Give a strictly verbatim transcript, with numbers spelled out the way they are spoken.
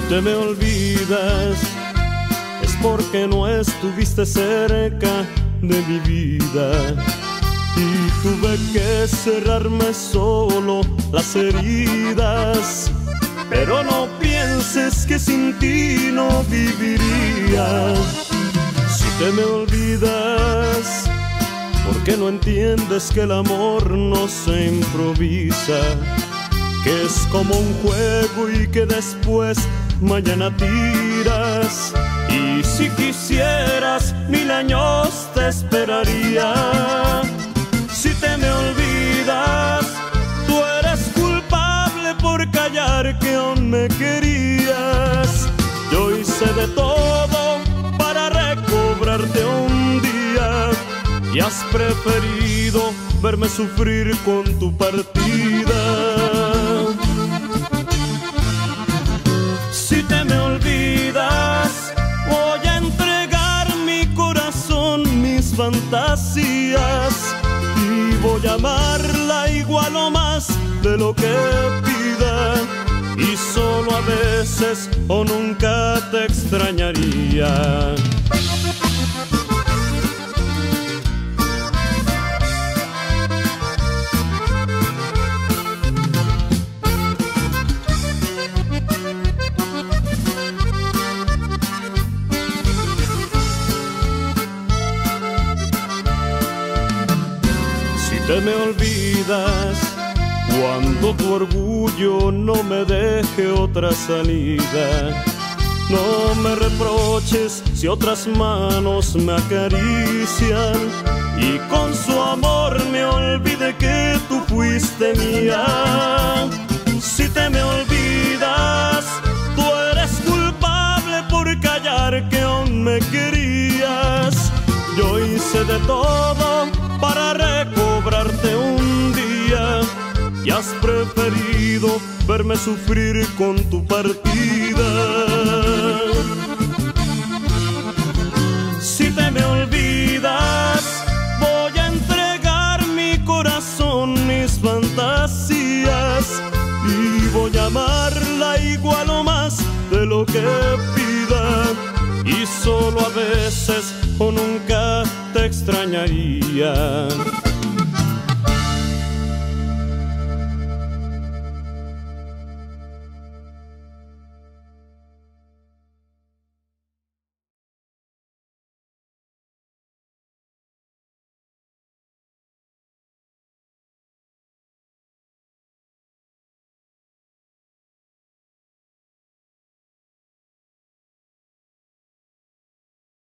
te me olvidas es porque no estuviste cerca de mi vida y tuve que cerrarme solo las heridas. Pero no pienses que sin ti no viviría. Si te me olvidas, porque no entiendes que el amor no se improvisa, que es como un juego y que después mañana tiras. Y si quisieras, mil años te esperaría. Si te me olvidas, tú eres culpable por callar que aún me querías. Yo hice de todo para recobrarte un día y has preferido verme sufrir con tu partida. Si te me olvidas, voy a entregar mi corazón, mis fantasías, y voy a amarla igual o más de lo que pida. Y solo a veces o nunca te extrañaría. Te me olvidas cuando tu orgullo no me deje otra salida. No me reproches si otras manos me acarician y con su amor me olvide que tú fuiste mía. Si te me olvidas, tú eres culpable por callar que aún me querías. Yo hice de todo para recobrarte un día y has preferido verme sufrir con tu partida. Si te me olvidas, voy a entregar mi corazón, mis fantasías, y voy a amarla igual o más de lo que pida. Y solo a veces o nunca te extrañaría.